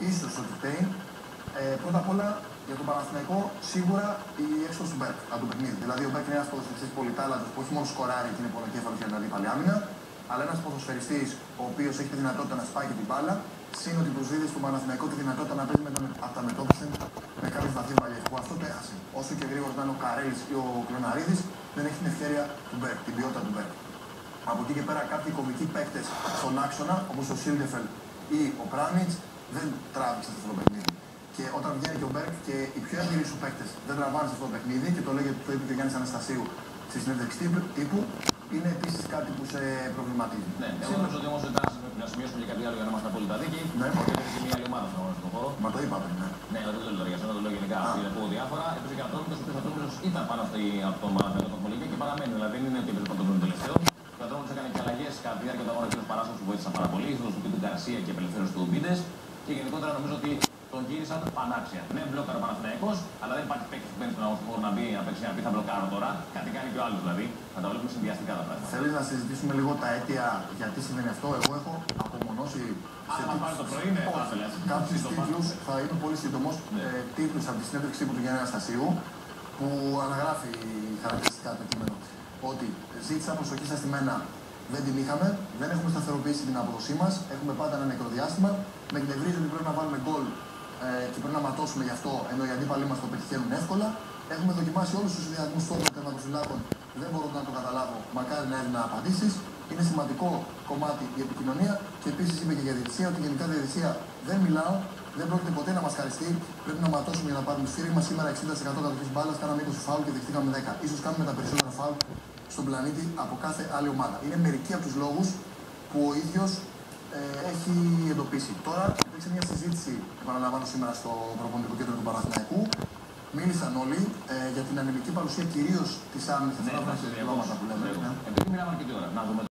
ίσως ότι φταίει. Πρώτα απ' όλα για τον Παναθηναϊκό σίγουρα η έξοδος του Μπέρκ από το παιχνίδι. Δηλαδή ο Μπέρκ είναι ένας ποδοσφαιριστής πολυτάλαντος που όχι μόνο σκοράρει και είναι πονοκέφαλος για την αντίπαλη άμυνα, αλλά ένας ποδοσφαιριστής ο οποίος έχει τη δυνατότητα να σπάει και την μπάλα. Συν ότι προσδίδει στον Παναθηναϊκό τη δυνατότητα να παίζει από τα μετώπιση με κάποιους βαθύς βαλιές που αυτό το έχασε. Όσο και γρήγορα ήταν ο Καρέλης ή ο Κλωναρίδης, δεν έχει την ευκαιρία του Μπέρκ, την ποιότητα του Μπέρκ. Από εκεί και πέρα, κάποιοι κομικοί παίκτες στον άξονα, όπως ο Σίλντεφελ ή ο Πράνιτς, δεν τράβηξαν αυτό το παιχνίδι. Και όταν βγαίνει και ο Μπέρκ και οι πιο έμπειροι σου παίκτες δεν τραβάνε σε αυτό το παιχνίδι, και το είπε και ο Γιάννης Αναστασίου στη συνέντευξη τύπου, είναι επίσης κάτι που σε προβληματίζει. Ναι, εγώ νομίζω ότι όμως ήταν να σημειώσουμε και κάτι άλλο για να είμαστε απόλυτα δίκαιοι. Ναι, ότι είναι μια άλλη ομάδα στον χώρο. Μα το είπαμε, ναι. Ναι, δεν το λέω για σένα, το λέω γενικά. Ακούω διάφορα. Έπαιζε και Ατρόμητος, ο οποίος Ατρόμητος ήταν πάνω από το Παναθηναϊκό των Πολυκέ και παραμένει. Δηλαδή δεν είναι ότι έπαιζε παντού τελευταίο. Ο Ατρόμητος έκανε και αλλαγές κατά τη διάρκεια του αγώνα και ο Παράσχος που βοήθησαν πάρα πολύ. Ίσως του Γκαρσία και απελευθέρωση του Μπίντες. Και γενικότερα νομίζω ότι τον γύρισαν πανάξια. Ναι, μπλόκαρε ο Παναθηναϊκός, αλλά δεν υπάρχει παίκτη που μπαίνει στον αγώνα να μπει να παίξει να πει θα μπλοκάρω τώρα. Κάτι κάνει και ο άλλος δηλαδή. Να τα βλέπουμε συνδυαστικά τα πράγματα. Θέλεις να συζητήσουμε λίγο τα αίτια γιατί συμβαίνει αυτό? Εγώ έχω απομονώσει να πάρει το πρωί, ναι, κάποιους τίτλους, θα είμαι πολύ σύντομος, τίτλους από τη συνέντευξη του Γιάννη Αναστασίου που αναγράφει χαρακτηριστικά το κείμενο. Ότι ζήτησα προσοχή στα στημένα, δεν την είχαμε, δεν έχουμε σταθεροποιήσει την απόδοσή μας, έχουμε πάντα ένα νεκρό διάστημα, με εκνευρίζει ότι πρέπει να βάλουμε γκολ και πρέπει να ματώσουμε γι' αυτό, ενώ οι αντίπαλοι μας το πετυχαίνουν εύκολα. Έχουμε δοκιμάσει όλους τους συνδυασμούς στόχων τερματοφυλάκων, δεν μπορώ να το καταλάβω, μακάρι να έδινα απαντήσεις. Είναι σημαντικό κομμάτι η επικοινωνία και επίσης είπε και για διαιτησία ότι γενικά διαιτησία δεν μιλάω, δεν πρόκειται ποτέ να μας χαριστεί. Πρέπει να ματώσουμε για να πάρουμε σφύρι μας. Σήμερα 60% κατοχής μπάλας, κάναμε 20 φάουλ και δεχτήκαμε 10. Ίσως κάνουμε τα περισσότερα φάουλ στον πλανήτη από κάθε άλλη ομάδα. Είναι μερικοί από τους λόγους που ο ίδιος έχει εντοπίσει. Τώρα υπήρξε μια συζήτηση, επαναλαμβάνω, σήμερα στο προπονητικό κέντρο του Παναθηναϊκού. Μίλησαν όλοι για την ανεμική παρουσία κυρίως της άμυνας. Επειδή μιλάμε αρκετή ώρα.